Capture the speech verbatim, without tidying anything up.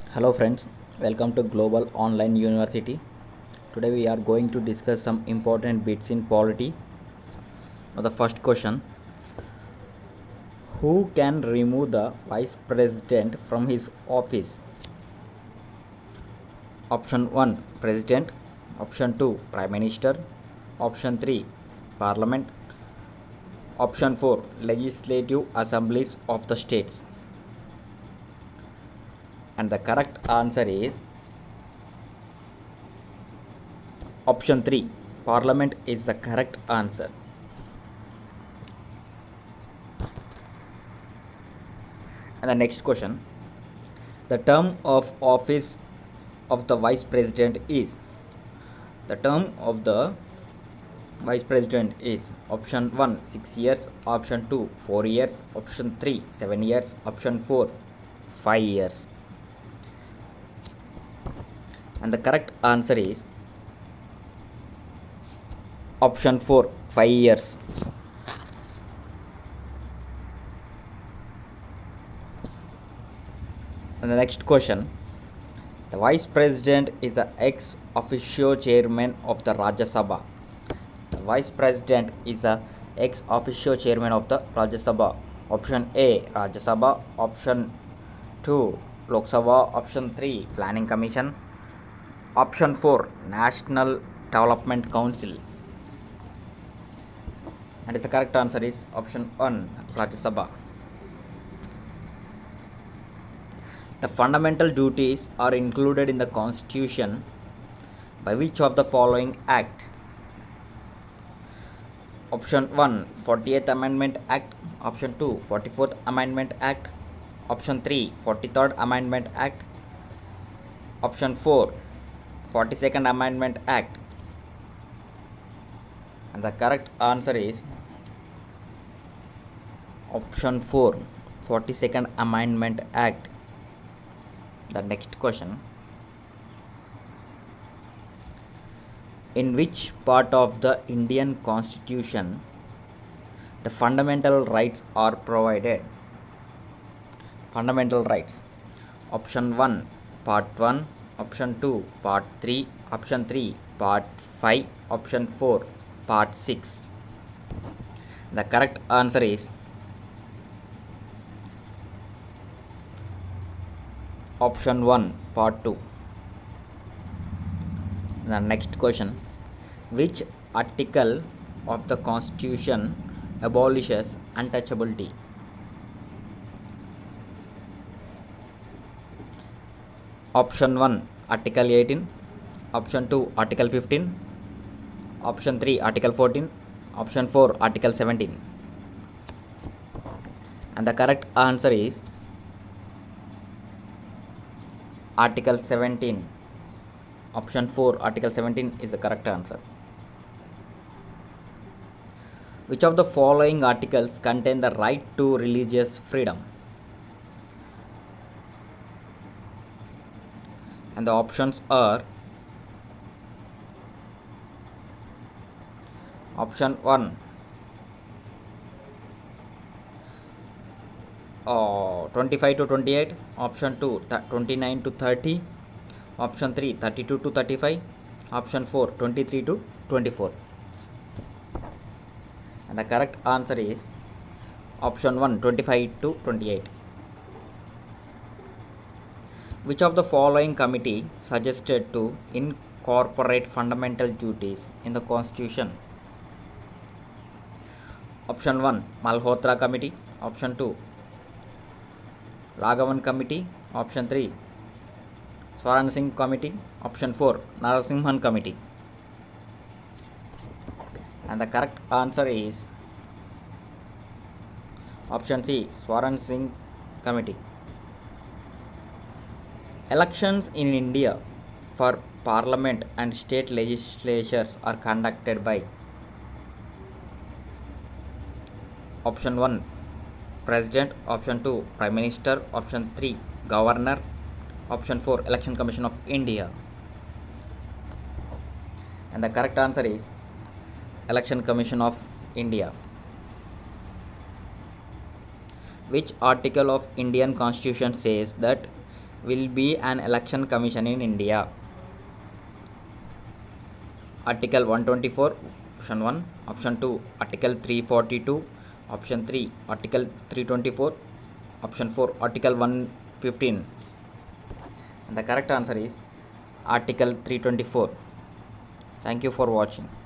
Hello friends, welcome to Global Online University. Today we are going to discuss some important bits in polity. Now the first question: who can remove the vice president from his office? Option one, President. Option two, Prime Minister. Option three, Parliament. Option four, Legislative Assemblies of the states. And the correct answer is option three. Parliament is the correct answer. And the next question: the term of office of the vice president is. The term of the vice president is option one, six years, option two, four years, option three, seven years, option four, five years. And the correct answer is option four, five years. And the next question: the vice president is the ex officio chairman of the Rajya Sabha. The vice president is the ex officio chairman of the Rajya Sabha. Option A, Rajya Sabha. Option two, Lok Sabha. Option three, Planning Commission. Option four, National Development Council. And the correct answer is option one, Rajya Sabha. The fundamental duties are included in the Constitution by which of the following act? Option one, forty-eighth Amendment Act. Option two, forty-fourth Amendment Act. Option three, forty-third Amendment Act. Option four, forty-second Amendment Act. And the correct answer is option four, forty-second Amendment Act. The next question: in which part of the Indian Constitution the fundamental rights are provided? Fundamental rights. Option one, part one. Option two, part three. Option three, part five. Option four, part six. The correct answer is option one, part two. The next question: which article of the Constitution abolishes untouchability? Option one, Article eighteen. Option two, Article fifteen. Option three, Article fourteen. Option four, Article seventeen. And the correct answer is Article seventeen. Option four, Article seventeen is the correct answer. Which of the following articles contain the right to religious freedom? And the options are option one, uh, twenty-five to twenty-eight. Option two, twenty-nine to thirty. Option three, thirty-two to thirty-five. Option four, twenty-three to twenty-four. And the correct answer is option one, twenty-five to twenty-eight. Which of the following committee suggested to incorporate fundamental duties in the Constitution? Option one, Malhotra Committee. Option two, Raghavan Committee. Option three, Swaran Singh Committee. Option four, Narasimhan Committee. And the correct answer is option C, Swaran Singh Committee. Elections in India for Parliament and state legislatures are conducted by option one, President. Option two, Prime Minister. Option three, Governor. Option four, Election Commission of India. And the correct answer is Election Commission of India. Which article of Indian Constitution says that will be an election commission in India? Article one twenty-four, option one. Option two, Article three forty-two. Option three, Article three twenty-four. Option four, Article one fifteen. And the correct answer is Article three twenty-four. Thank you for watching.